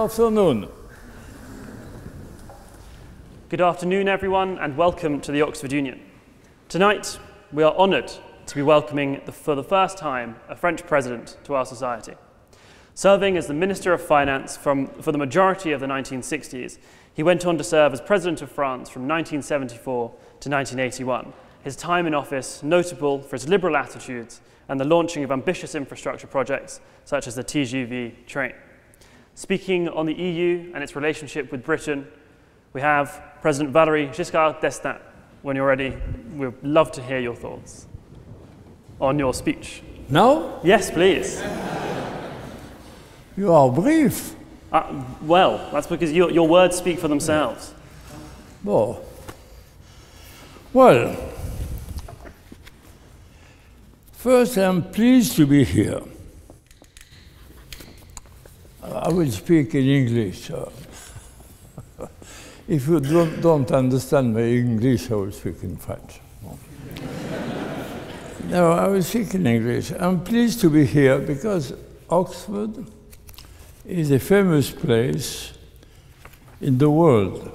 afternoon. Good afternoon, everyone, and welcome to the Oxford Union. Tonight, we are honoured to be welcoming, for the first time, a French president to our society. Serving as the Minister of Finance for the majority of the 1960s, he went on to serve as President of France from 1974 to 1981. His time in office notable for his liberal attitudes and the launching of ambitious infrastructure projects such as the TGV train. Speaking on the EU and its relationship with Britain, we have President Valéry Giscard d'Estaing. When you're ready, we'd love to hear your thoughts on your speech. Now? Yes, please. You are brief. Well, that's because your words speak for themselves. Well, first I'm pleased to be here. I will speak in English. If you don't understand my English, I will speak in French. No, I will speak in English. I'm pleased to be here because Oxford is a famous place in the world.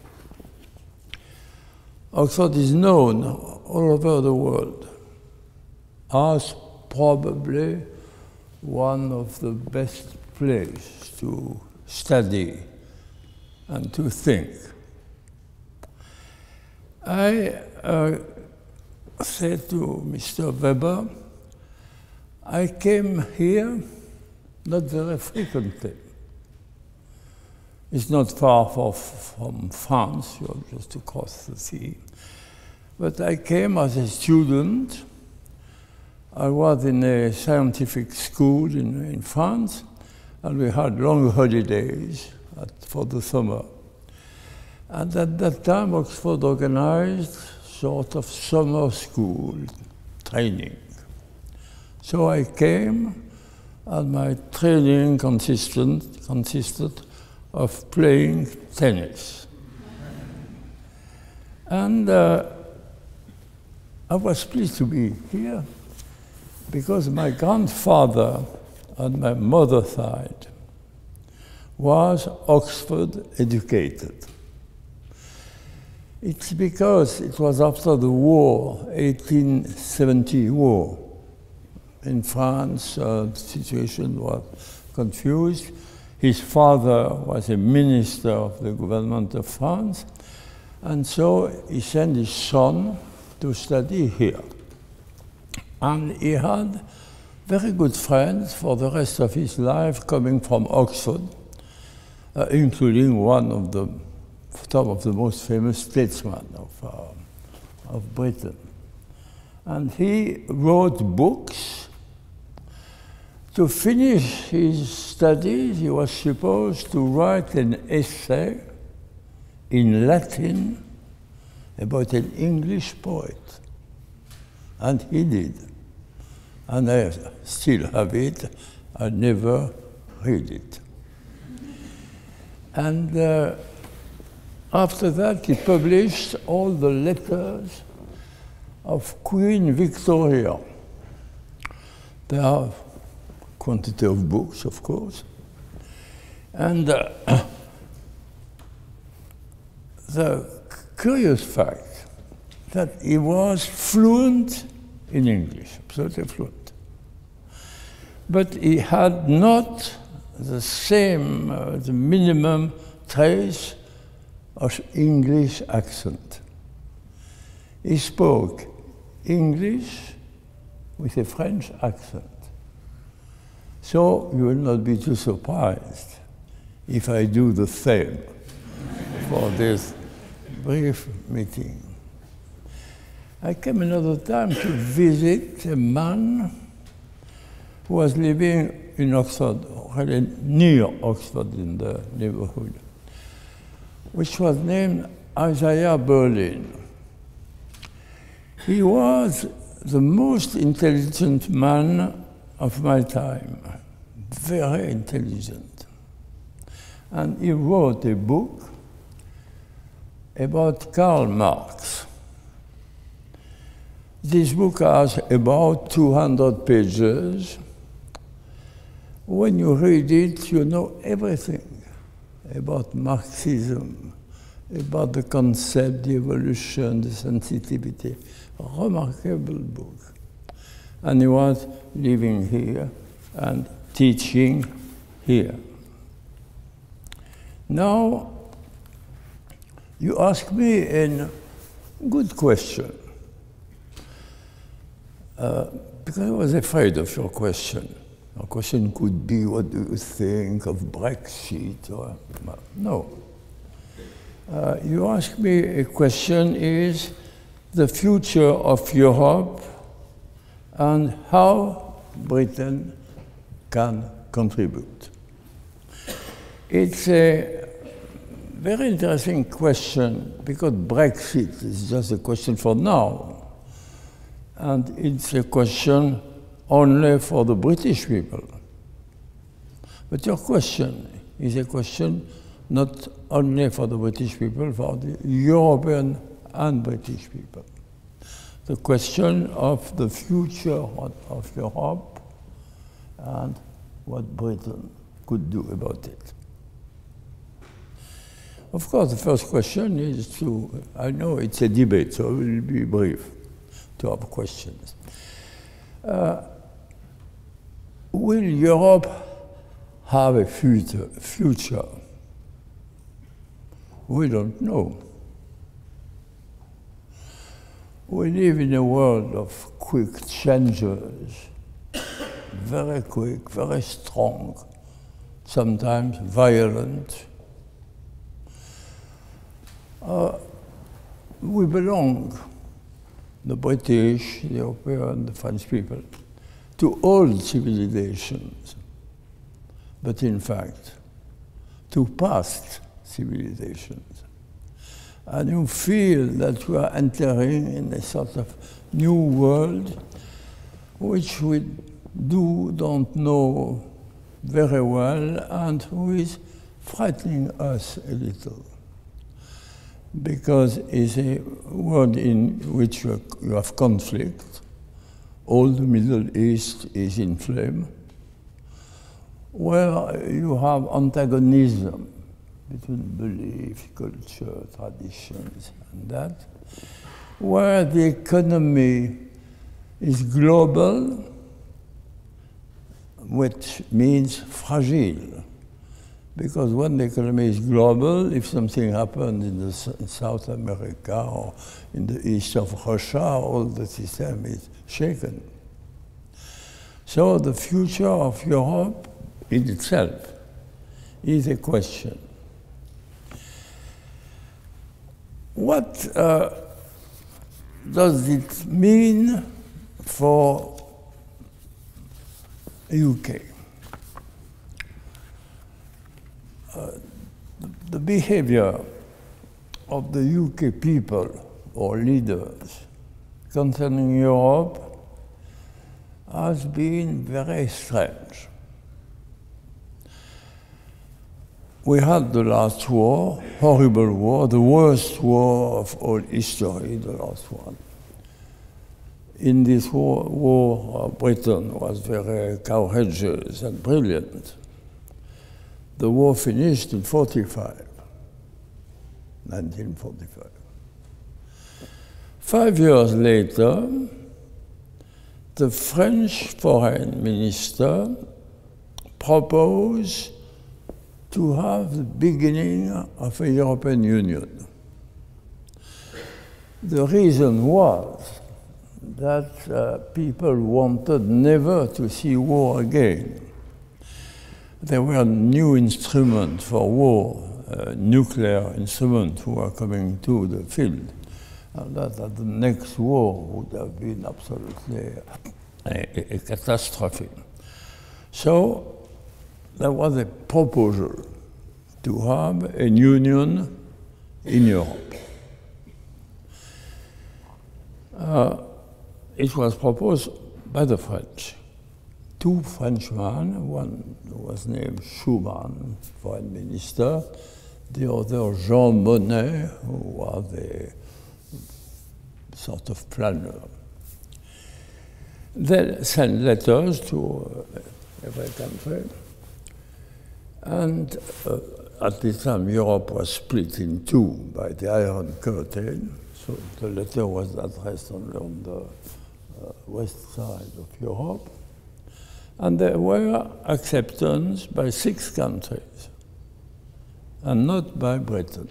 Oxford is known all over the world as probably one of the best places to study and to think. I said to Mr. Weber, I came here not very frequently. It's not far from France, you're just across the sea. But I came as a student. I was in a scientific school in France, and we had long holidays for the summer. And at that time, Oxford organized sort of summer school training. So I came, and my training consisted of playing tennis. And I was pleased to be here because my grandfather on my mother's side was Oxford educated. It's because it was after the war, 1870 war. In France, the situation was confused. His father was a minister of the government of France, and so he sent his son to study here. And he had very good friends for the rest of his life coming from Oxford, including some of the most famous statesmen of Britain. And he wrote books. To finish his studies, he was supposed to write an essay in Latin about an English poet. And he did. And I still have it. I never read it. And after that, he published all the letters of Queen Victoria. There are quantity of books, of course. And the curious fact that he was fluent in English, absolutely fluent. But he had not the same, the minimum trace of English accent. He spoke English with a French accent. So you will not be too surprised if I do the same for this brief meeting. I came another time to visit a man who was living in Oxford, really near Oxford in the neighborhood, which was named Isaiah Berlin. He was the most intelligent man of my time, very intelligent. And he wrote a book about Karl Marx. This book has about 200 pages. When you read it, you know everything about Marxism, about the concept, the evolution, the sensitivity. A remarkable book. And he was living here and teaching here. Now, you ask me a good question, because I was afraid of your question. Your question could be, what do you think of Brexit? Or, no. You ask me a question, is the future of Europe and how Britain can contribute. It's a very interesting question because Brexit is just a question for now. And it's a question only for the British people. But your question is a question not only for the British people, for the European and British people. The question of the future of Europe and what Britain could do about it. Of course, the first question is to, I know it's a debate, so I will be brief to have questions. Will Europe have a future? We don't know. We live in a world of quick changes, very quick, very strong, sometimes violent. We belong, the British, the European, the French people, to all civilizations, but in fact, to past civilizations. And you feel that we are entering in a sort of new world which we don't know very well and who is frightening us a little. Because it's a world in which you have conflict. All the Middle East is in flame, where you have antagonism between belief, culture, traditions, and that, where the economy is global, which means fragile. Because when the economy is global, if something happens in South America or in the east of Russia, all the system is shaken. So the future of Europe in itself is a question. What does it mean for UK? The behavior of the UK people or leaders concerning Europe has been very strange. We had the last war, horrible war, the worst war of all history, the last one. In this war Britain was very courageous and brilliant. The war finished in 1945. 5 years later, the French foreign minister proposed to have the beginning of a European Union. The reason was that people wanted never to see war again. There were new instruments for war, nuclear instruments who were coming to the field. And that the next war would have been absolutely a catastrophe. So there was a proposal to have a union in Europe. It was proposed by the French. Two Frenchmen, one was named Schuman, foreign minister, the other Jean Monnet, who was a sort of planner. They sent letters to every country, and at this time Europe was split in two by the Iron Curtain, so the letter was addressed only on the west side of Europe. And there were acceptance by 6 countries, and not by Britain.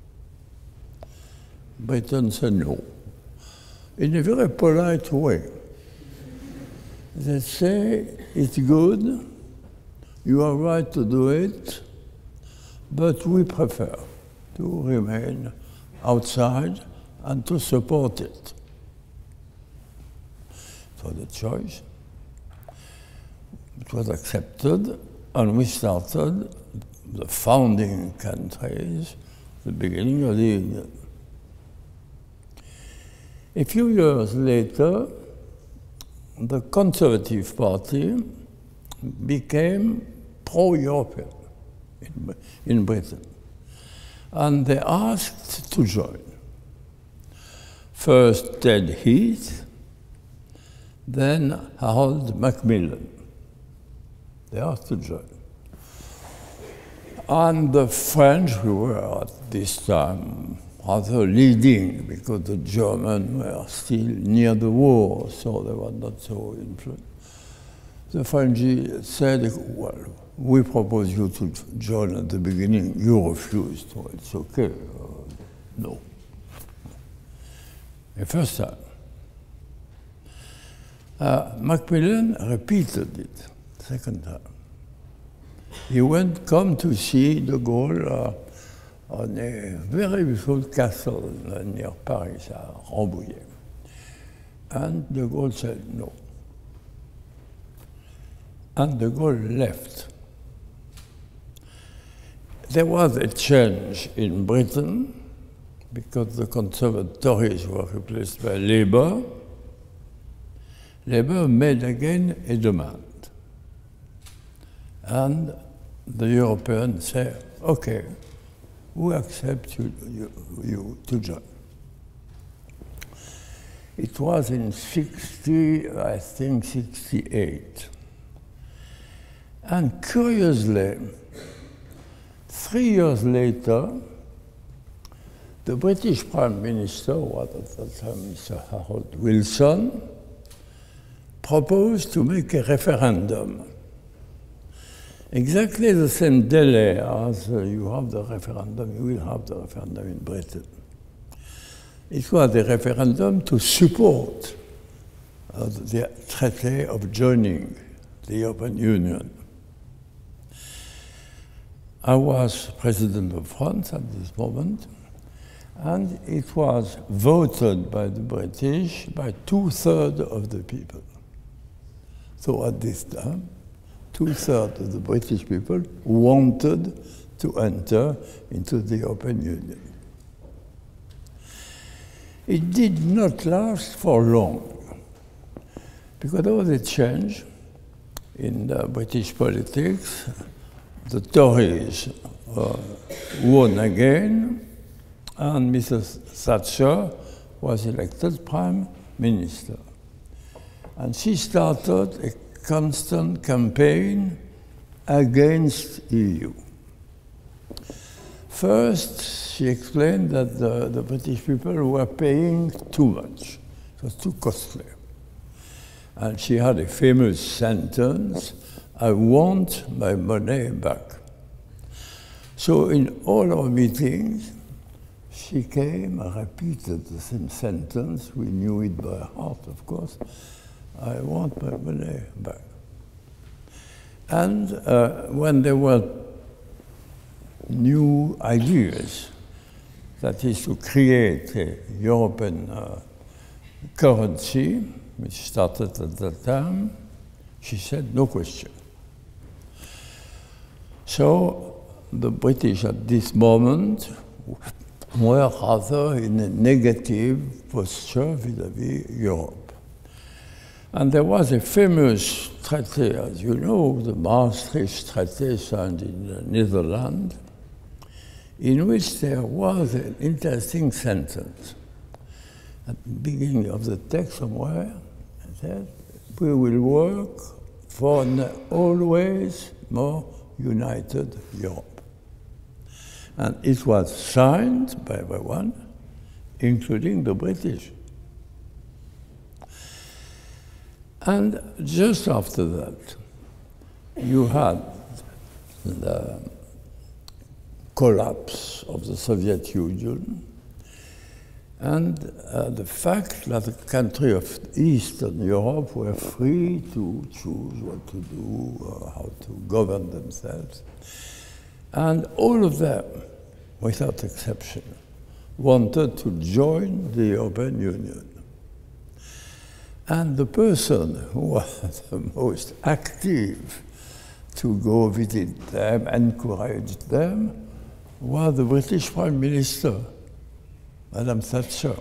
Britain said no, in a very polite way. They say, it's good, you are right to do it, but we prefer to remain outside and to support it. So the choice, it was accepted, and we started the founding countries, the beginning of the Union. A few years later, the Conservative Party became pro-European in Britain, and they asked to join. First Ted Heath, then Harold Macmillan. They asked to join. And the French, who were at this time rather leading, because the Germans were still near the war, so they were not so influential. The French said, well, we propose you to join at the beginning. You refused, so it's okay. No. The first time. Macmillan repeated it, second time. He come to see de Gaulle on a very beautiful castle near Paris, at Rambouillet. And de Gaulle said no. And de Gaulle left. There was a change in Britain because the Conservatories were replaced by Labour. Labour made again a demand. And the Europeans said, okay, we accept you to join. It was in 68. And curiously, 3 years later, the British Prime Minister, what at that time Mr. Harold Wilson, proposed to make a referendum. Exactly the same delay as you have the referendum, you will have the referendum in Britain. It was a referendum to support the treaty of joining the European Union. I was President of France at this moment, and it was voted by the British by 2/3 of the people. So at this time, 2/3 of the British people wanted to enter into the European Union. It did not last for long, because there was a change in British politics. The Tories won again, and Mrs. Thatcher was elected Prime Minister. And she started a constant campaign against EU. First, she explained that the British people were paying too much. It was too costly. And she had a famous sentence, I want my money back. So in all our meetings, she came and repeated the same sentence. We knew it by heart, of course. I want my money back. And when there were new ideas, that is to create a European currency, which started at that time, she said, no question. So the British at this moment were rather in a negative posture vis-à-vis Europe. And there was a famous treaty, as you know, the Maastricht Treaty signed in the Netherlands, in which there was an interesting sentence. At the beginning of the text somewhere, it said, we will work for an always more united Europe. And it was signed by everyone, including the British. And just after that, you had the collapse of the Soviet Union and the fact that the countries of Eastern Europe were free to choose what to do, how to govern themselves. And all of them, without exception, wanted to join the European Union. And the person who was the most active to go visit them, encourage them, was the British Prime Minister, Madame Thatcher.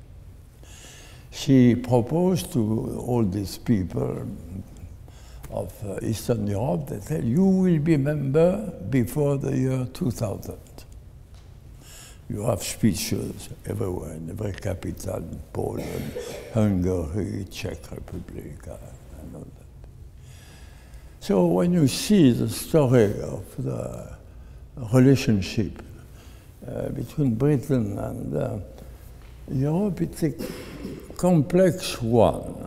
She proposed to all these people of Eastern Europe, they said, you will be member before the year 2000. You have speeches everywhere, in every capital, in Poland, Hungary, Czech Republic, and all that. So when you see the story of the relationship between Britain and Europe, it's a complex one.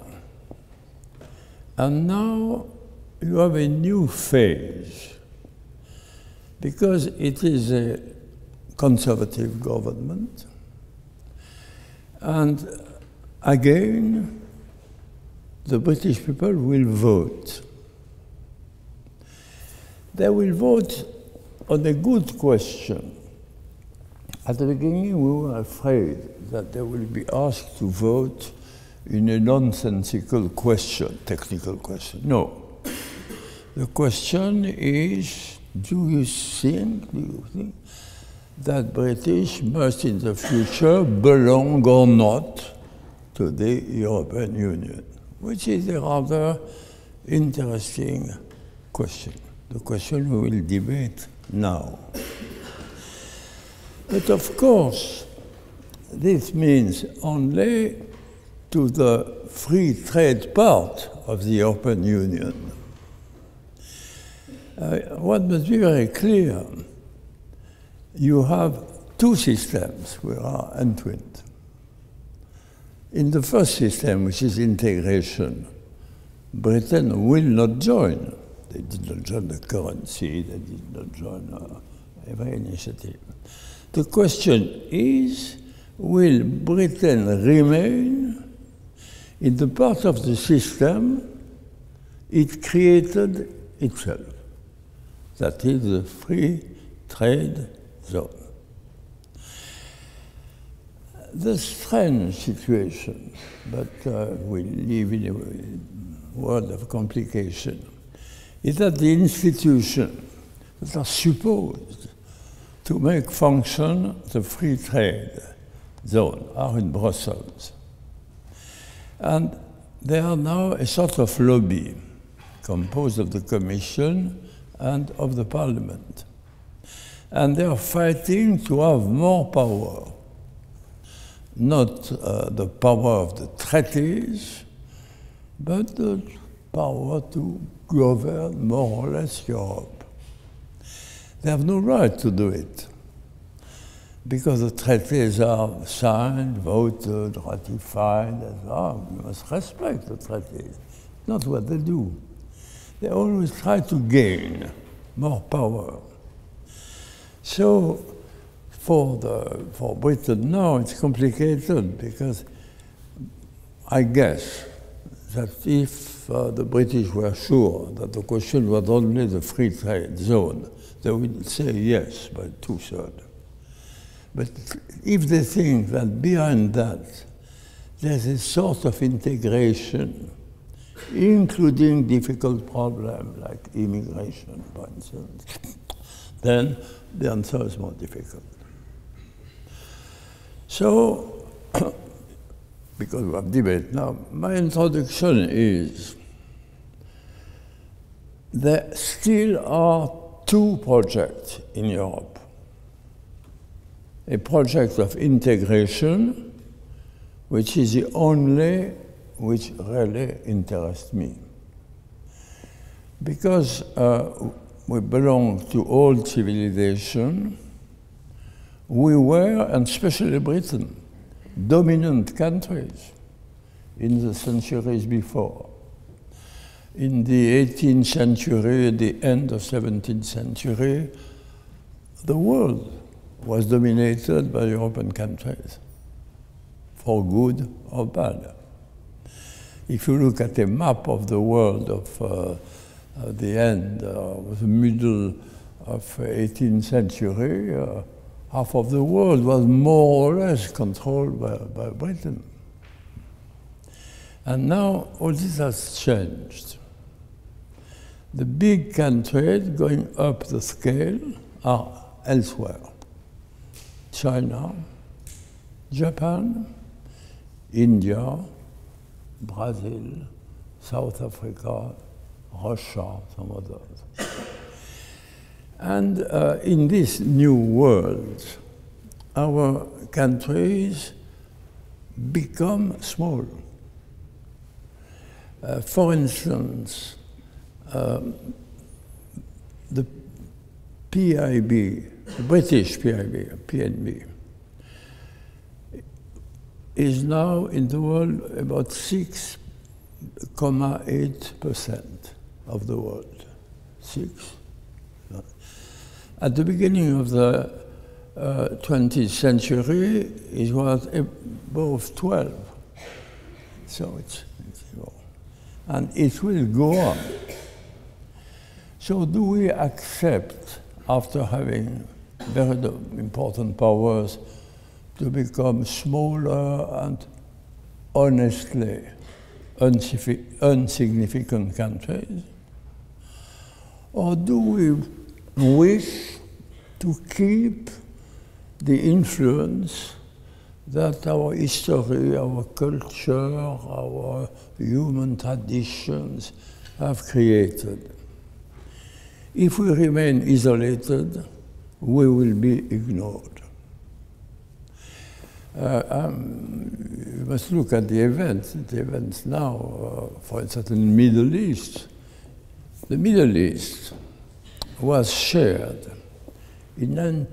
And now you have a new phase, because it is a conservative government, and again, the British people will vote. They will vote on a good question. At the beginning, we were afraid that they will be asked to vote in a nonsensical question, technical question. No. The question is, do you think that British must in the future belong or not to the European Union? Which is a rather interesting question. The question we will debate now. But of course, this means only to the free trade part of the European Union. One must be very clear. You have two systems which are entwined. In the first system, which is integration, Britain will not join. They did not join the currency, they did not join every initiative. The question is, will Britain remain in the part of the system it created itself? That is the free trade zone. The strange situation, but we live in a world of complication, is that the institutions that are supposed to make function the free trade zone are in Brussels. And they are now a sort of lobby composed of the Commission and of the Parliament. And they are fighting to have more power, not the power of the treaties, but the power to govern more or less Europe. They have no right to do it, because the treaties are signed, voted, ratified, and you must respect the treaties. Not what they do. They always try to gain more power. So for Britain now, it's complicated, because I guess that if the British were sure that the question was only the free trade zone, they would say yes by 2/3. But if they think that behind that there's a sort of integration, including difficult problems like immigration, for instance, then the answer is more difficult. So, because we have debate now, my introduction is there still are two projects in Europe. A project of integration, which is the only which really interests me. Because we belong to old civilization, we were, and especially Britain, dominant countries in the centuries before. In the 18th century, the end of 17th century, the world was dominated by European countries, for good or bad. If you look at a map of the world of the end, the middle of 18th century, half of the world was more or less controlled by Britain. And now all this has changed. The big countries going up the scale are elsewhere. China, Japan, India, Brazil, South Africa, Russia, some others. And in this new world, our countries become small. For instance, the PIB, the British PIB, PNB, is now in the world about 6.8% of the world. 6. At the beginning of the 20th century, it was above 12. So it's low. And it will go on. So do we accept, after having very important powers, to become smaller and honestly insignificant countries? Or do we wish to keep the influence that our history, our culture, our human traditions have created? If we remain isolated, we will be ignored. You must look at the events now, for instance, in the Middle East. The Middle East was shared in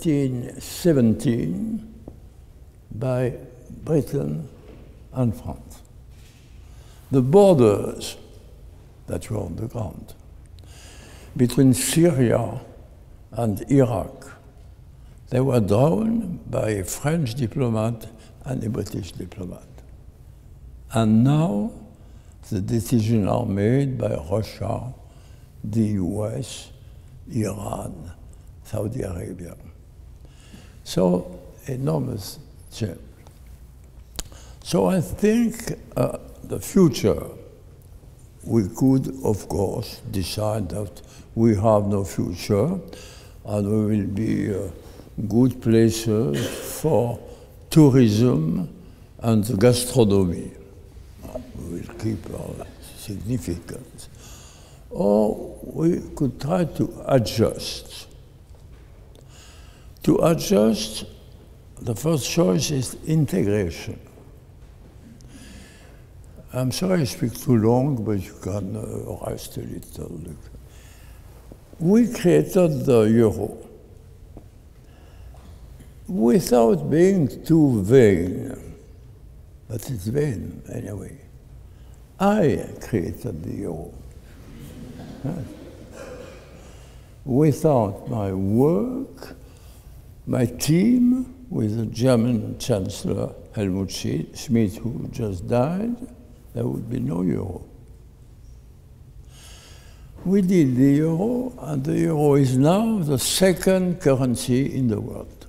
1917 by Britain and France. The borders that were on the ground between Syria and Iraq, they were drawn by a French diplomat and a British diplomat. And now the decisions are made by Russia, the US, Iran, Saudi Arabia. So, enormous change. So I think the future, we could, of course, decide that we have no future and we will be good places for tourism and gastronomy. We will keep our significance. Or we could try to adjust. To adjust, the first choice is integration. I'm sorry I speak too long, but you can rest a little. We created the euro without being too vain, but it's vain anyway. I created the euro. Without my work, my team with the German Chancellor Helmut Schmidt, who just died, there would be no euro. We did the euro, and the euro is now the second currency in the world.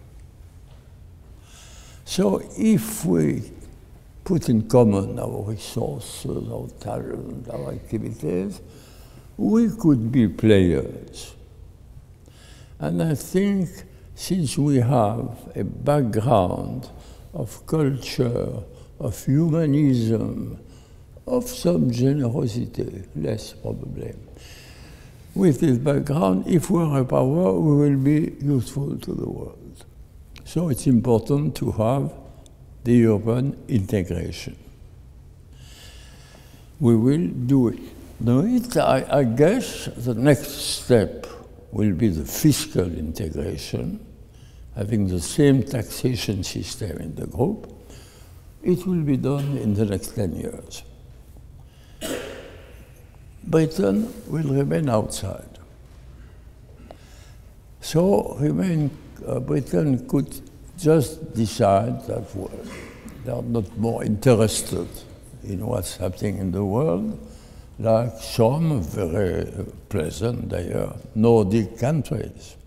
So if we put in common our resources, our talent, our activities, we could be players. And I think since we have a background of culture, of humanism, of some generosity, less probably, with this background, if we are a power, we will be useful to the world. So it's important to have the European integration. We will do it. I guess the next step will be the fiscal integration, having the same taxation system in the group, it will be done in the next 10 years. Britain will remain outside. So Britain could just decide that they are not more interested in what's happening in the world, like some very pleasant Nordic countries.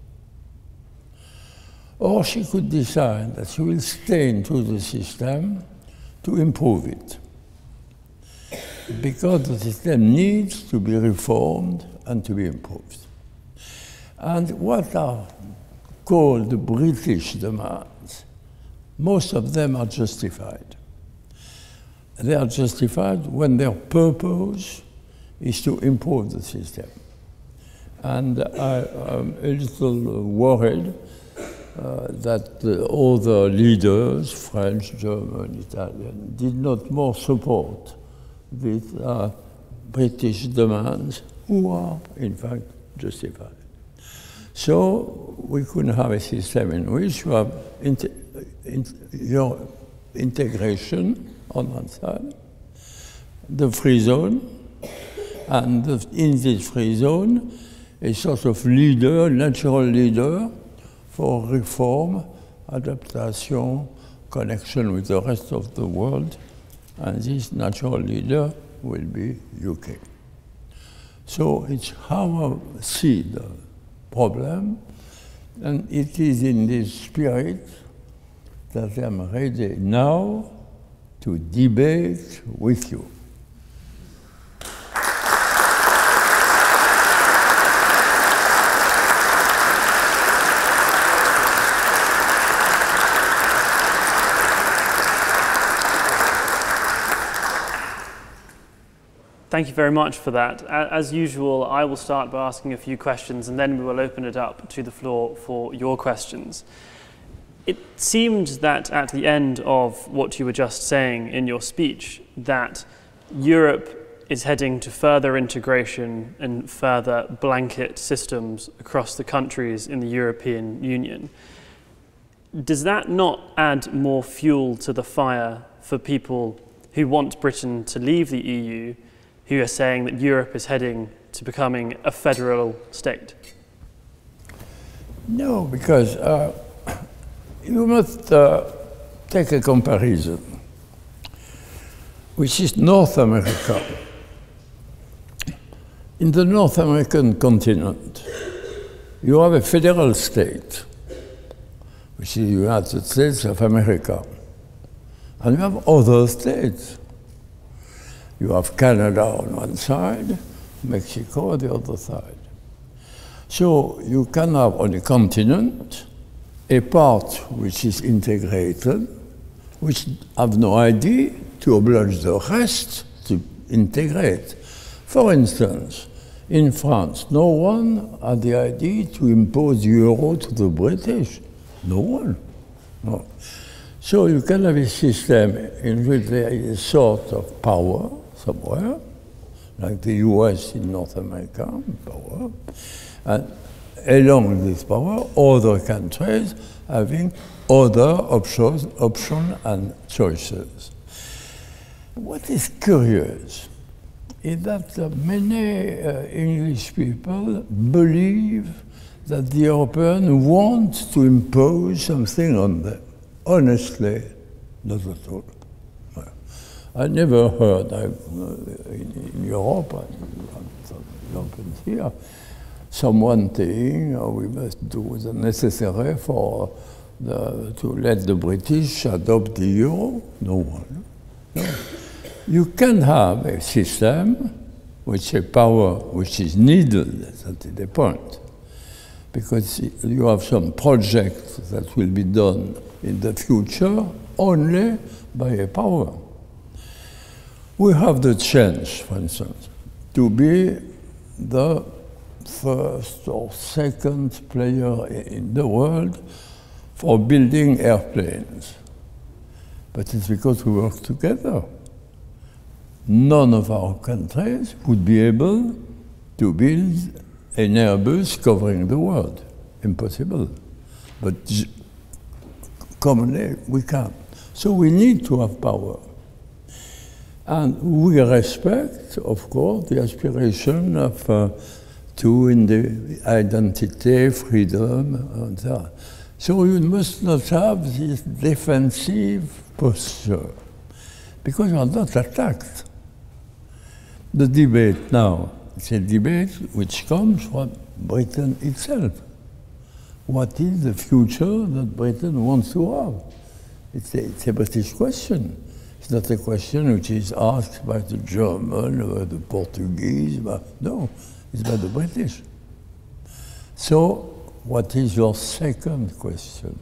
Or she could decide that she will stay into the system to improve it, because the system needs to be reformed and to be improved. And what are called the British demands, most of them are justified. They are justified when their purpose is to improve the system. And I'm a little worried that the other leaders, French, German, Italian, did not more support these British demands, who are in fact justified. So we could have a system in which you have your integration on one side, the free zone, and in this free zone, a sort of leader, natural leader, for reform, adaptation, connection with the rest of the world, and this natural leader will be UK. So it's how I see the problem, and it is in this spirit that I'm ready now to debate with you. Thank you very much for that. As usual, I will start by asking a few questions and then we will open it up to the floor for your questions. It seemed that at the end of what you were just saying in your speech, that Europe is heading to further integration and further blanket systems across the countries in the European Union. Does that not add more fuel to the fire for people who want Britain to leave the EU, who are saying that Europe is heading to becoming a federal state? No, because you must take a comparison, which is North America. In the North American continent, you have a federal state, which is the United States of America, and you have other states. You have Canada on one side, Mexico on the other side. So you can have on a continent a part which is integrated, which have no idea to oblige the rest to integrate. For instance, in France, no one had the idea to impose euro to the British. No one. No. So you can have a system in which there is a sort of power somewhere, like the US in North America, power, and along this power, other countries having other options and choices. What is curious is that many English people believe that the Europeans want to impose something on them. Honestly, not at all. I never heard in Europe, Europeans here, someone saying, oh, we must do the necessary to let the British adopt the euro. No one. No. You can have a system which a power which is needed at the point, because you have some projects that will be done in the future only by a power. We have the chance, for instance, to be the first or second player in the world for building airplanes. But it's because we work together. None of our countries would be able to build an Airbus covering the world. Impossible. But commonly we can't. So we need to have power. And we respect, of course, the aspiration of to in the identity, freedom, and so on. So you must not have this defensive posture, because you are not attacked. The debate now, it's a debate which comes from Britain itself. What is the future that Britain wants to have? It's a British question. It's not a question which is asked by the German or the Portuguese, but no, it's by the British. So, what is your second question?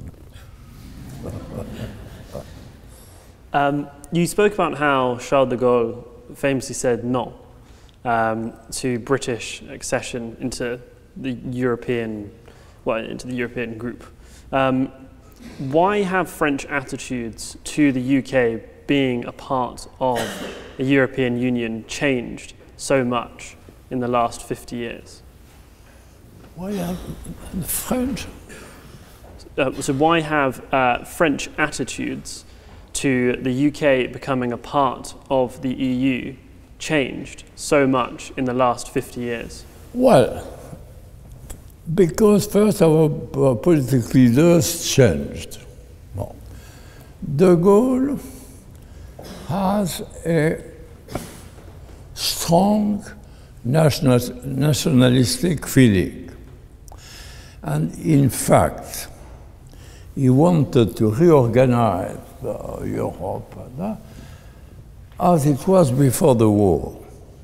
You spoke about how Charles de Gaulle famously said no to British accession into the European group. Why have French attitudes to the UK being a part of the European Union changed so much in the last 50 years? Why have the French? So why have French attitudes to the UK becoming a part of the EU changed so much in the last 50 years? Well, because first our political leaders changed. Well, de Gaulle has a strong nationalistic feeling. And in fact, he wanted to reorganize Europe as it was before the war.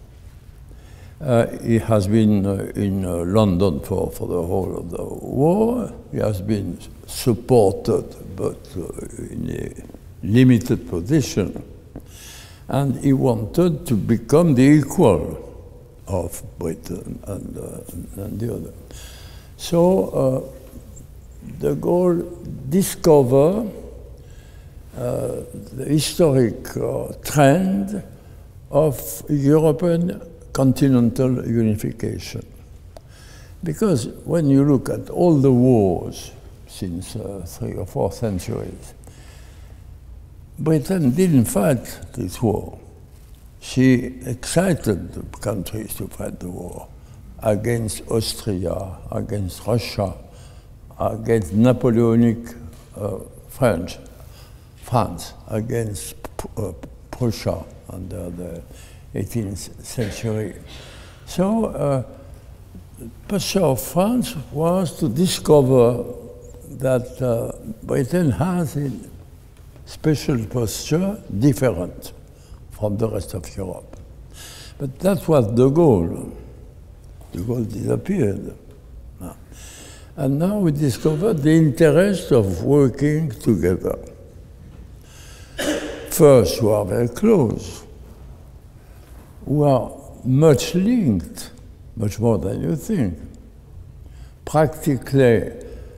He has been in London for the whole of the war. He has been supported, but in a limited position. And he wanted to become the equal of Britain and the other. So de Gaulle discovered the historic trend of European continental unification. Because when you look at all the wars since 3 or 4 centuries, Britain didn't fight this war. She excited the countries to fight the war against Austria, against Russia, against Napoleonic France, against Prussia under the 18th century. So the posture of France was to discover that Britain has a special posture different from the rest of Europe. But that was de Gaulle. De Gaulle disappeared. And now we discovered the interest of working together. First, we are very close. We are much linked, much more than you think. Practically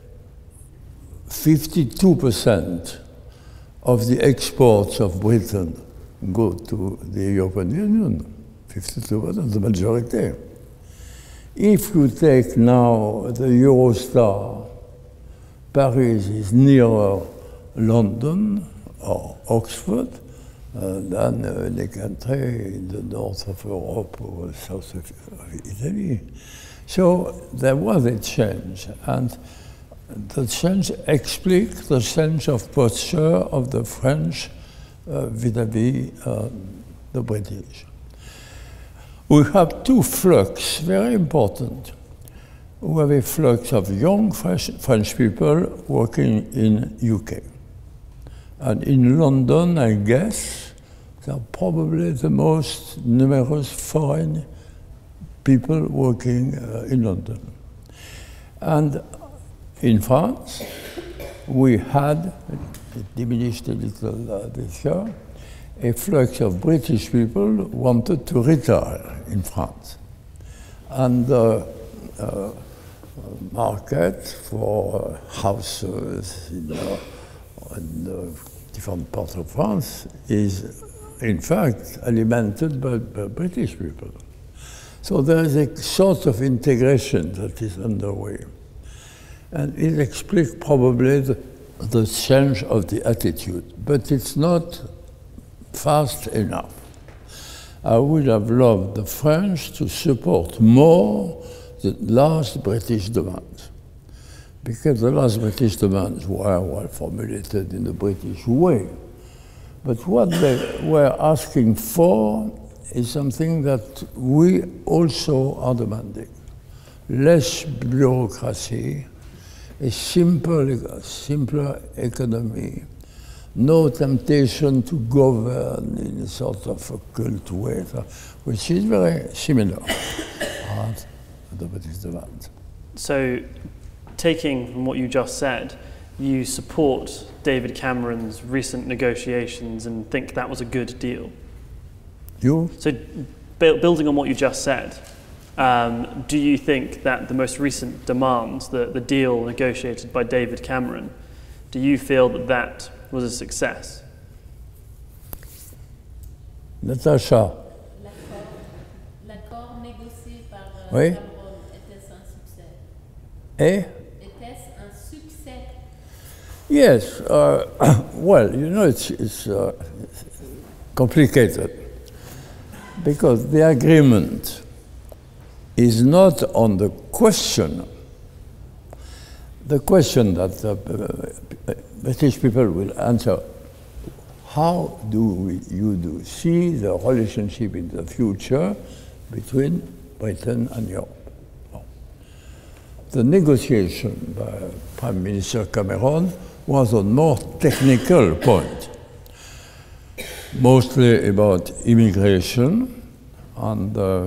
52% of the exports of Britain go to the European Union, 52%, the majority. If you take now the Eurostar, Paris is nearer London or Oxford than any country in the north of Europe or south of Italy. So there was a change, and the change expliques the change of posture of the French vis-à-vis the British. We have two flux, very important. We have a flux of young French people working in UK. And in London, I guess, they are probably the most numerous foreign people working in London. And in France, we had, it diminished a little this year, a flux of British people who wanted to retire in France. And the market for houses in different parts of France is, in fact, alimented by British people. So there is a sort of integration that is underway. And it explains probably the change of the attitude, but it's not fast enough. I would have loved the French to support more the last British demands, because the last British demands were well formulated in the British way. But what they were asking for is something that we also are demanding. Less bureaucracy, a simpler economy, no temptation to govern in a sort of a cult way, which is very similar to the British demand. So, taking from what you just said, you support David Cameron's recent negotiations and think that was a good deal? You? So, building on what you just said, do you think that the most recent demands, the deal negotiated by David Cameron, do you feel that that was a success? Natasha. L'accord négocié par Oui. Cameron, était-ce un succès? Eh? Était-ce un succès? Yes. Well, you know, it's complicated because the agreement is not on the question. The question that British people will answer: how do you see the relationship in the future between Britain and Europe? The negotiation by Prime Minister Cameron was on more technical point, mostly about immigration and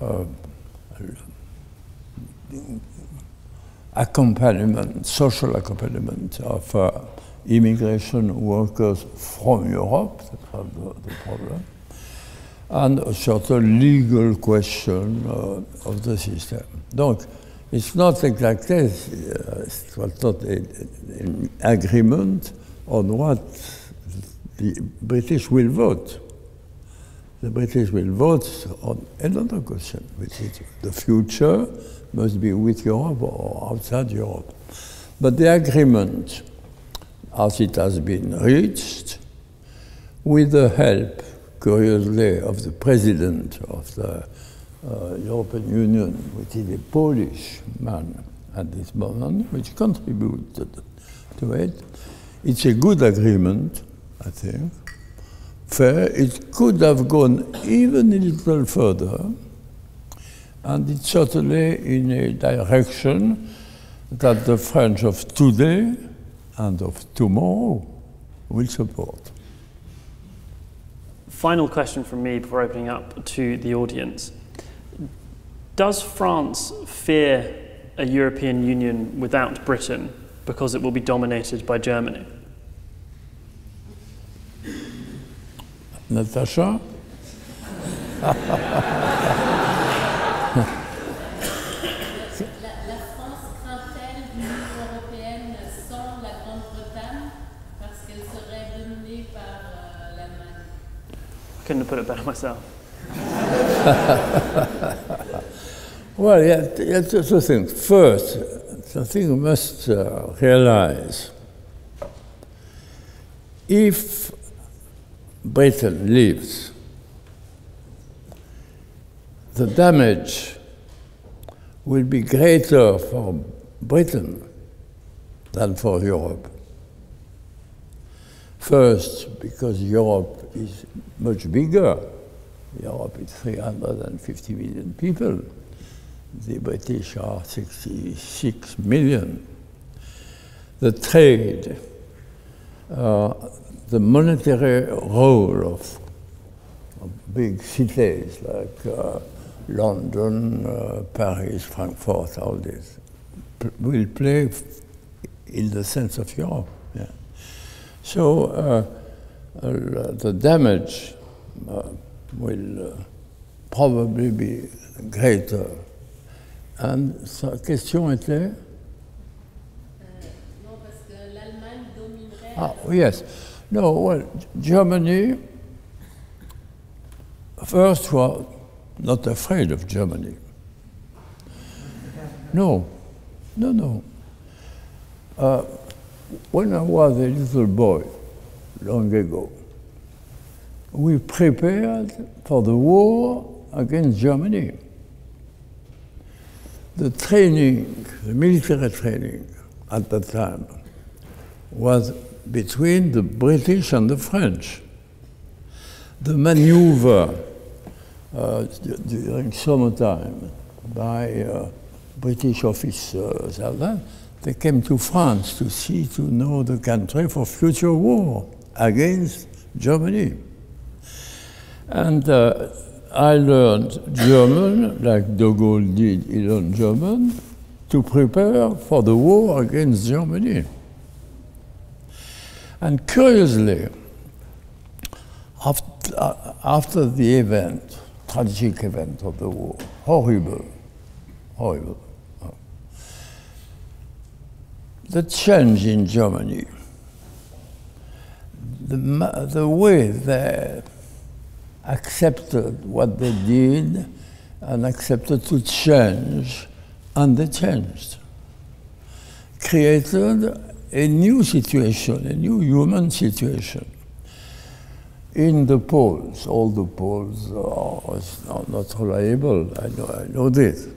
accompaniment, social accompaniment of immigration workers from Europe, that was the problem, and a sort of legal question of the system. Donc, it's not exactly, it was not an agreement on what the British will vote. The British will vote on another question, which is the future must be with Europe or outside Europe. But the agreement, as it has been reached, with the help, curiously, of the president of the European Union, which is a Polish man at this moment, which contributed to it. It's a good agreement, I think. Fair. It could have gone even a little further, and it's certainly in a direction that the French of today and of tomorrow will support. Final question from me before opening up to the audience. Does France fear a European Union without Britain because it will be dominated by Germany? Natasha? La France craint-elle l'Union européenne sans la Grande-Bretagne parce qu'elle serait dominée par l'Allemagne? I couldn't have put it better myself. Well, you have two things. First, something you must realize. If Britain leaves, the damage will be greater for Britain than for Europe. First, because Europe is much bigger. Europe is 350 million people. The British are 66 million. The trade, the monetary role of big cities like London, Paris, Frankfurt, all this, will play in the sense of Europe. Yeah. So the damage will probably be greater. And sa question était? Non, parce que l'Allemagne dominerait. Ah, yes. No, well, Germany, first, we're not afraid of Germany. No. when I was a little boy, long ago, we prepared for the war against Germany. The training, the military training at that time was between the British and the French. The maneuver during summertime by British officers, they came to France to know the country for future war against Germany. And I learned German, like de Gaulle did, he learned German, to prepare for the war against Germany. And curiously, after the event, tragic event of the war, horrible, the change in Germany, the way they accepted what they did and accepted to change, and they changed, created a new situation, a new human situation. In the polls, all the polls are not reliable, I know this.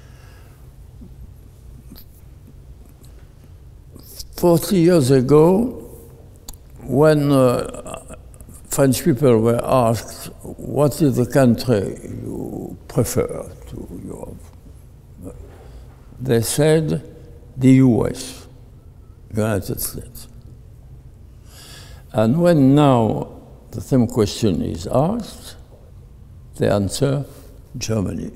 40 years ago, when French people were asked, what is the country you prefer to Europe? They said, the US, United States. And when now the same question is asked, they answer, Germany.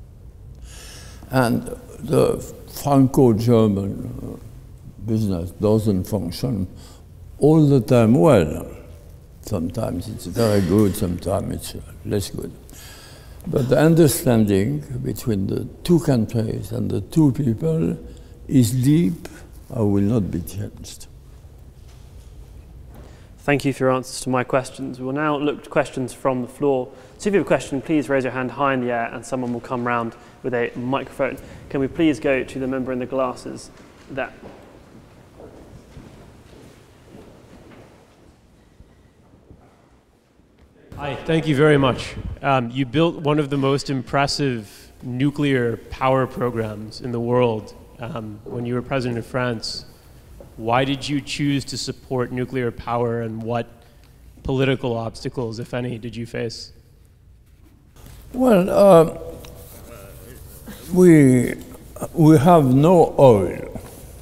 And the Franco-German business doesn't function all the time well. Sometimes it's very good, sometimes it's less good. But the understanding between the two countries and the two people is deep and will not be changed. Thank you for your answers to my questions. We will now look at questions from the floor. So if you have a question, please raise your hand high in the air and someone will come round with a microphone. Can we please go to the member in the glasses there? Hi, thank you very much. You built one of the most impressive nuclear power programs in the world when you were president of France. Why did you choose to support nuclear power, and what political obstacles, if any, did you face? Well, we have no oil,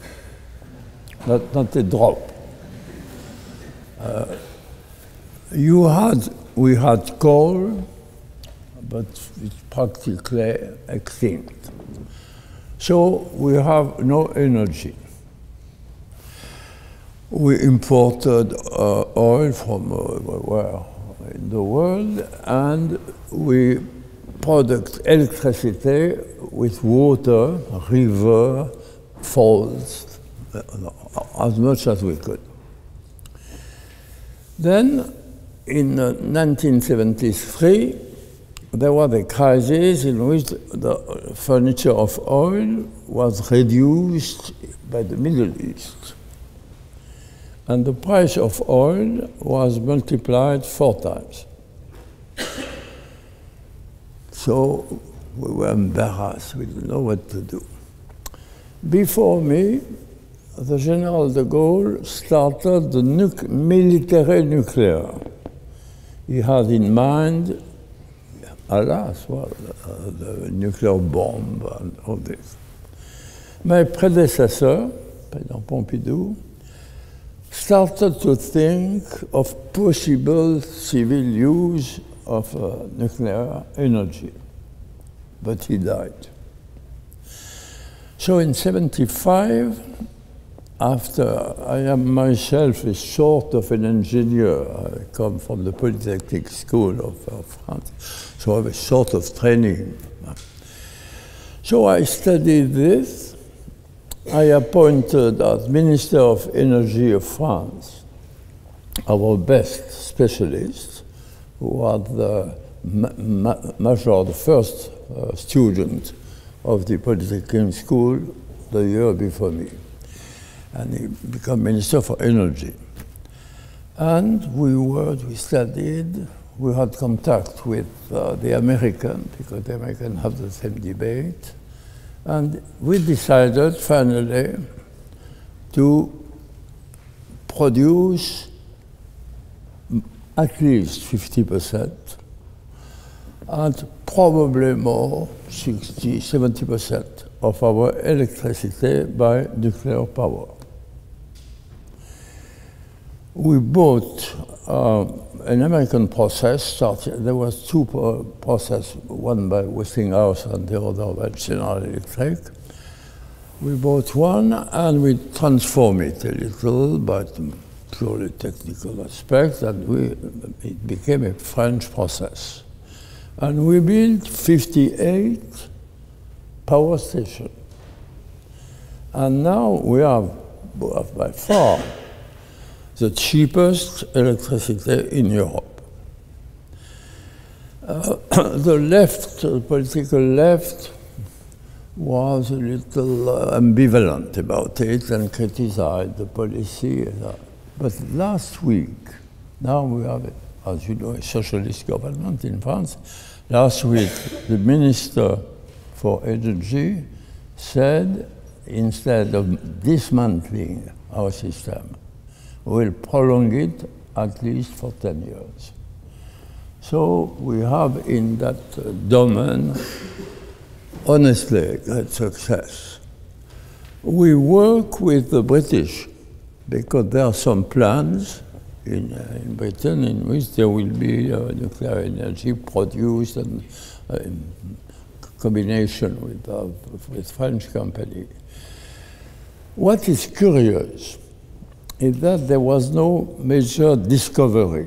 not a drop. We had coal, but it's practically extinct. So we have no energy. We imported oil from everywhere in the world, and we produce electricity with water, river, falls, as much as we could. Then, in 1973, there was a crisis in which the furniture of oil was reduced by the Middle East. And the price of oil was multiplied 4 times. So we were embarrassed, we didn't know what to do. Before me, the General de Gaulle started the military nuclear. He had in mind, alas, well, the nuclear bomb and all this. My predecessor, President Pompidou, started to think of possible civil use of nuclear energy, but he died. So in '75, after I am myself a sort of an engineer, I come from the Polytechnic School of France, so I have a sort of training. So I studied this. I appointed as Minister of Energy of France our best specialist, who was the the first student of the Polytechnic School the year before me. and he became Minister for Energy. And we studied, we had contact with the American, because the Americans have the same debate. And we decided finally to produce at least 50%, and probably more, 60, 70% of our electricity by nuclear power. We bought an American process. There was two processes, one by Westinghouse and the other by General Electric. We bought one and we transformed it a little by purely technical aspects, and it became a French process. And we built 58 power stations. And now we have by far the cheapest electricity in Europe. The left, the political left, was a little ambivalent about it and criticized the policy. But last week, now we have, as you know, a socialist government in France. Last week, the Minister for Energy said, instead of dismantling our system, we'll prolong it at least for 10 years. So we have in that domain, honestly, great success. We work with the British because there are some plans in Britain in which there will be nuclear energy produced and in combination with French company. What is curious is that there was no major discovery.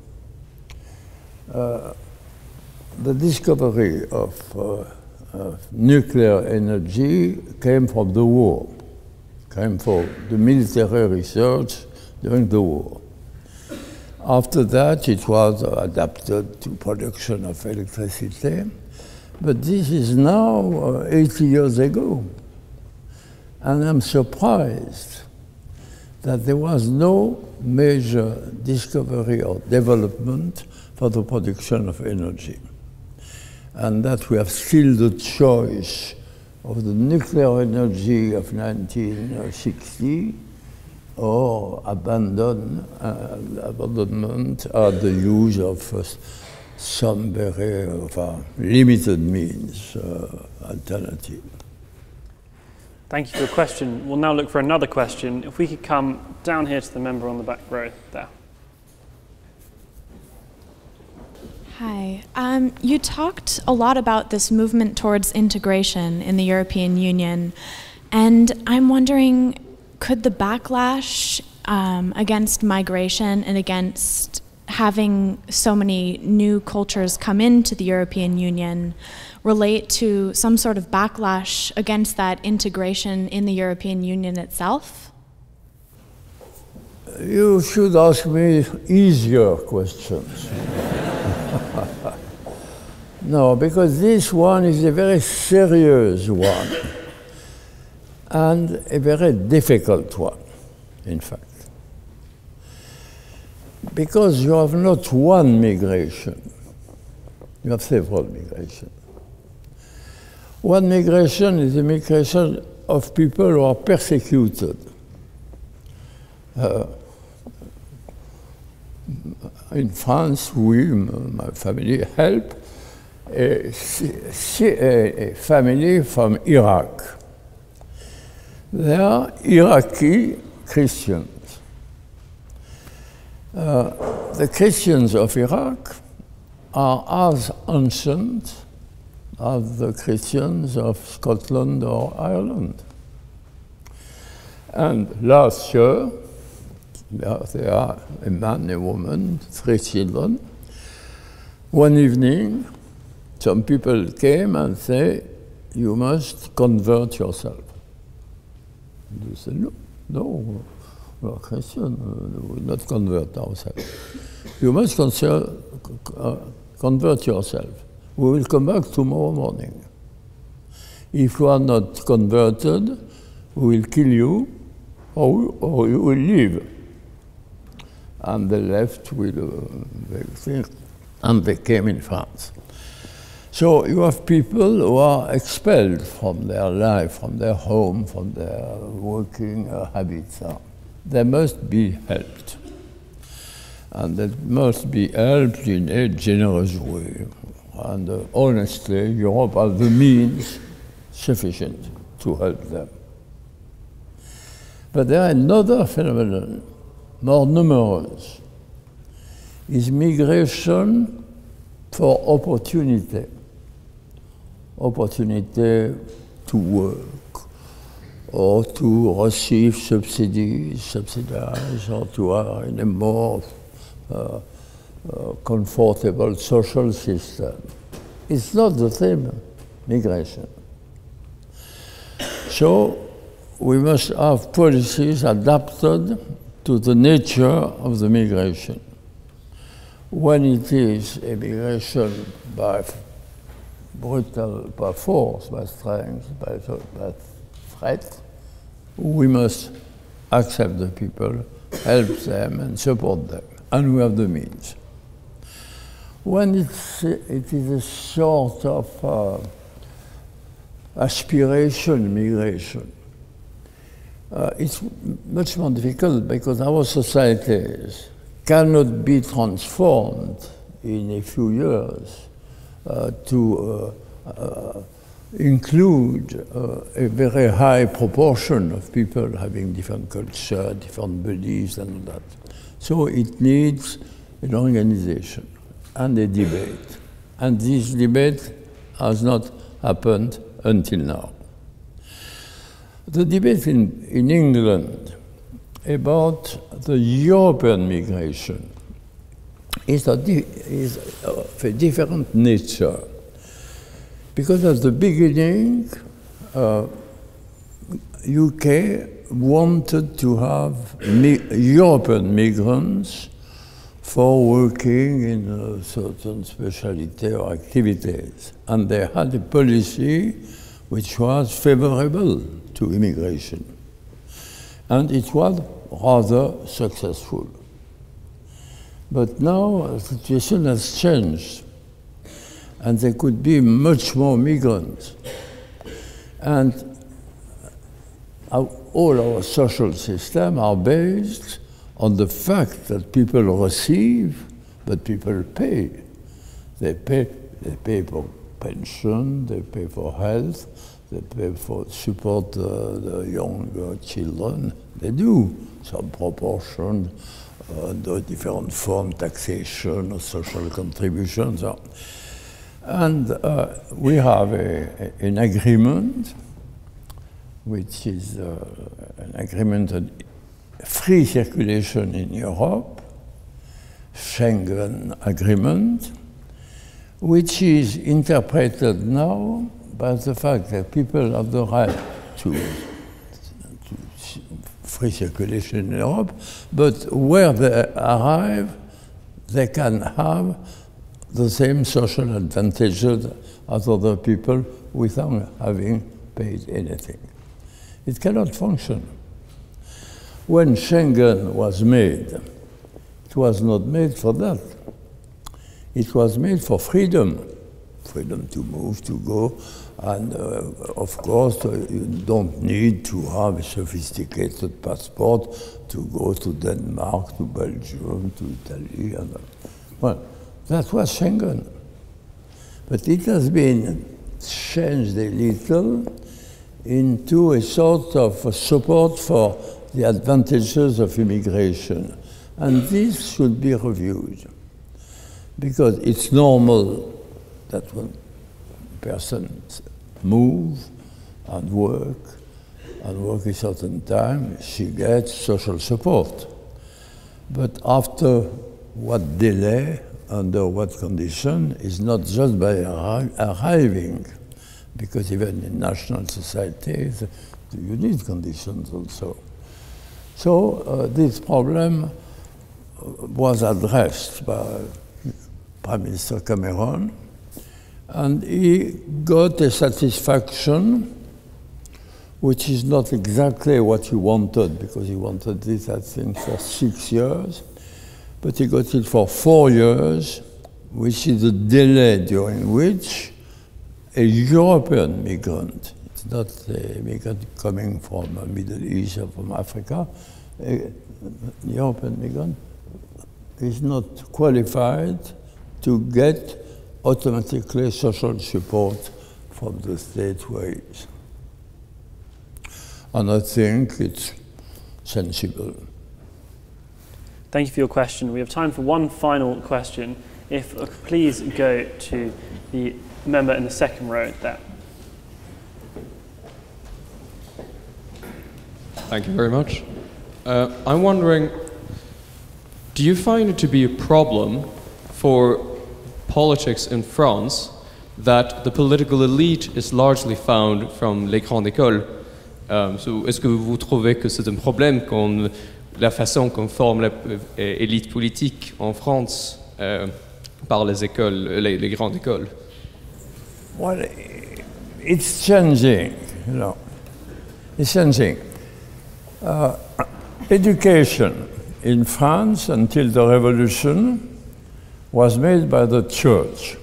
The discovery of nuclear energy came from the war, came from the military research during the war. After that, it was adapted to production of electricity, but this is now 80 years ago. And I'm surprised that there was no major discovery or development for the production of energy. And that we have still the choice of the nuclear energy of 1960 or abandonment at the use of some very limited means alternative. Thank you for your question. We'll now look for another question. If we could come down here to the member on the back row there. Hi. You talked a lot about this movement towards integration in the European Union, and I'm wondering, could the backlash against migration and against having so many new cultures come into the European Union relate to some sort of backlash against that integration in the European Union itself? You should ask me easier questions. No, because this one is a very serious one and a very difficult one, in fact. Because you have not one migration, you have several migrations. One migration is a migration of people who are persecuted. In France, we, my family, help a family from Iraq. They are Iraqi Christians. The Christians of Iraq are as ancient as the Christians of Scotland or Ireland. And last year, there are a man, a woman, 3 children. One evening, some people came and said, you must convert yourself. And they said, no, we are Christian, we will not convert ourselves. You must convert yourself. We will come back tomorrow morning. If you are not converted, we will kill you or you will leave. And they left with everything, and they came in France. So you have people who are expelled from their life, from their home, from their working habits. They must be helped. And they must be helped in a generous way. And honestly, Europe has the means sufficient to help them. But there is another phenomenon, more numerous, is migration for opportunity. Opportunity to work, or to receive subsidies, or to have in a more comfortable social system. It's not the same migration. So we must have policies adapted to the nature of the migration. When it is a migration by force, by strength, by threat, we must accept the people, help them, and support them, and we have the means. When it is a sort of aspiration migration, it's much more difficult because our societies cannot be transformed in a few years to include a very high proportion of people having different culture, different beliefs and that. So it needs an organization and a debate. And this debate has not happened until now. The debate in England about the European migration is of a different nature. Because at the beginning, UK wanted to have European migrants for working in certain specialty or activities. And they had a policy which was favorable to immigration. And it was rather successful. But now the situation has changed, and there could be much more migrants. And all our social systems are based on the fact that people receive, but people pay. They pay for pension, they pay for health, they pay for support the younger children. They do some proportion, the different form, taxation, or social contributions. And we have an agreement, which is an agreement on free circulation in Europe, Schengen Agreement, which is interpreted now by the fact that people have the right to free circulation in Europe, but where they arrive, they can have the same social advantages as other people without having paid anything. It cannot function. When Schengen was made, it was not made for that. It was made for freedom. Freedom to move, to go, and of course you don't need to have a sophisticated passport to go to Denmark, to Belgium, to Italy. Well, that was Schengen. But it has been changed a little into a sort of support for the advantages of immigration. And this should be reviewed, because it's normal that when persons move and work a certain time, she gets social support. But after what delay, under what condition, is not just by arriving, because even in national societies, you need conditions also. So this problem was addressed by Prime Minister Cameron, and he got a satisfaction which is not exactly what he wanted, because he wanted this, I think, for 6 years, but he got it for 4 years, which is a delay during which a European migrant, it's not a migrant coming from the Middle East or from Africa, a European migrant is not qualified to get automatically social support from the state where he is. And I think it's sensible. Thank you for your question. We have time for one final question. If please go to the member in the second row there. Thank you very much. I'm wondering, do you find it to be a problem for politics in France that the political elite is largely found from les grandes écoles? So, est-ce que vous trouvez que c'est un problème quand la façon qu'on forme l'élite politique en France par les écoles, les grandes écoles? Well, it's changing, you know. It's changing. Education in France until the revolution was made by the church.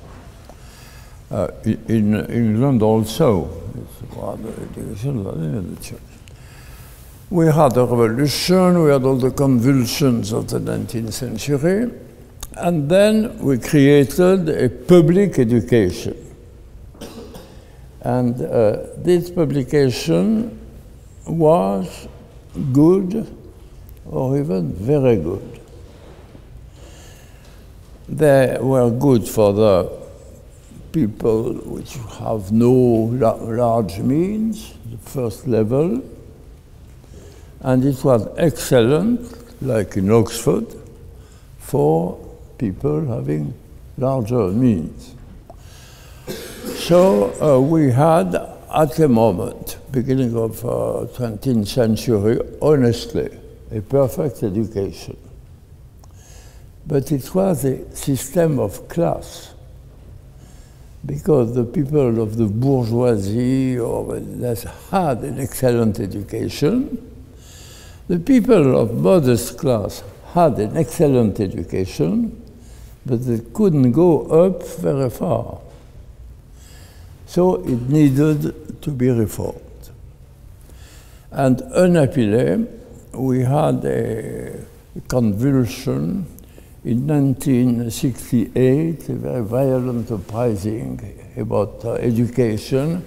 In England also, education was in the church. We had the revolution, we had all the convulsions of the 19th century, and then we created a public education. And this publication was good or even very good. They were good for the people which have no large means, the first level, and it was excellent, like in Oxford, for people having larger means. So we had, at the moment, beginning of 20th century, honestly, a perfect education. But it was a system of class, because the people of the bourgeoisie or less had an excellent education. The people of modest class had an excellent education, but they couldn't go up very far. So it needed to be reformed. And unhappily, we had a convulsion in 1968, a very violent uprising about education,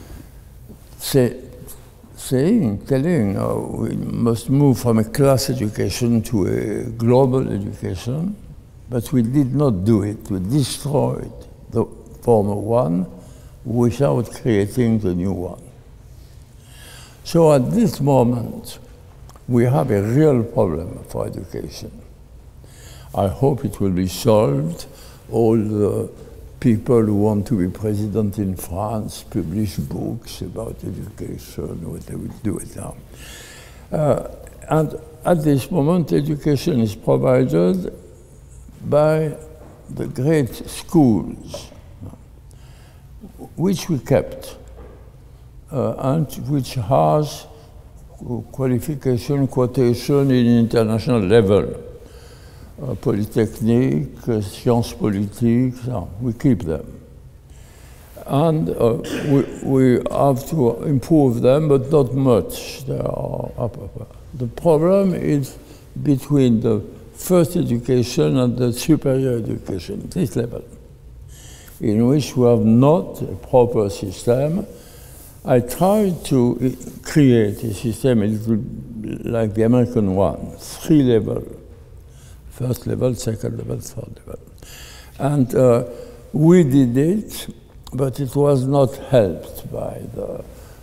telling we must move from a class education to a global education, but we did not do it. We destroyed the former one without creating the new one. So at this moment, we have a real problem for education. I hope it will be solved. All the people who want to be president in France publish books about education, what they will do with them. And at this moment, education is provided by the great schools, which we kept, and which has qualification, quotation in international level. Polytechnique, sciences politiques, we keep them. And we have to improve them, but not much. They are up. The problem is between the first education and the superior education, this level, in which we have not a proper system. I tried to create a system a little like the American one, 3 levels. First level, second level, third level. And we did it, but it was not helped by the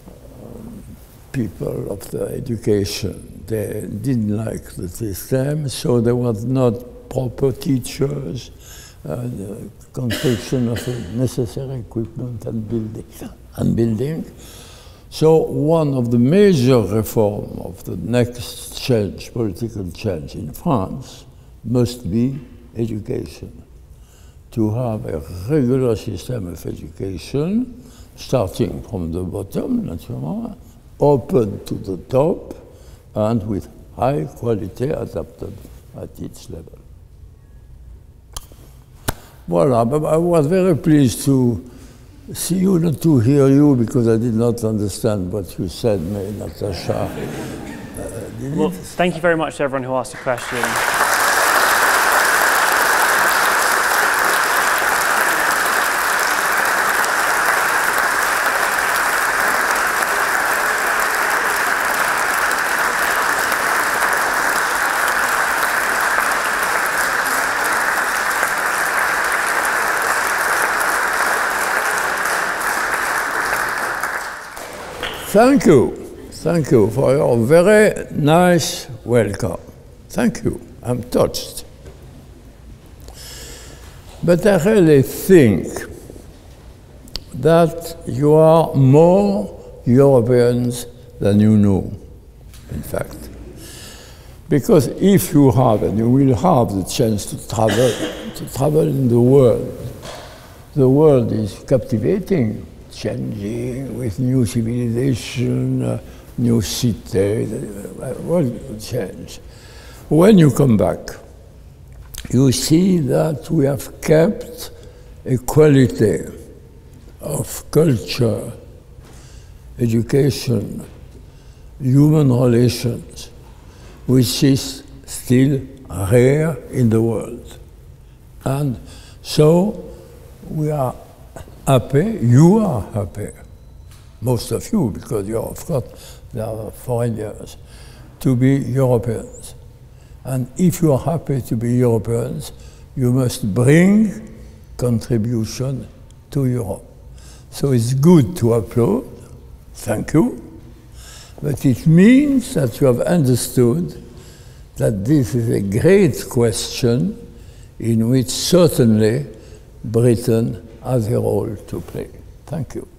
people of the education. They didn't like the system, so there was not proper teachers, the construction of the necessary equipment and building. So one of the major reforms of the next change, political change in France, must be education. To have a regular system of education, starting from the bottom, naturally, open to the top and with high quality adapted at each level. Voilà, but I was very pleased to see you, not to hear you, because I did not understand what you said, Natasha. Well, thank you very much to everyone who asked a question. Thank you. Thank you for your very nice welcome. Thank you. I'm touched. But I really think that you are more Europeans than you know, in fact. Because if you have, and you will have the chance to travel in the world is captivating, changing with new civilization, new cities, world will change. When you come back, you see that we have kept a quality of culture, education, human relations, which is still rare in the world. And so we are happy, you are happy, most of you, because you are, of course, they are foreigners, to be Europeans. And if you are happy to be Europeans, you must bring contribution to Europe. So it's good to applaud, thank you, but it means that you have understood that this is a great question in which certainly Britain has a role to play. Thank you.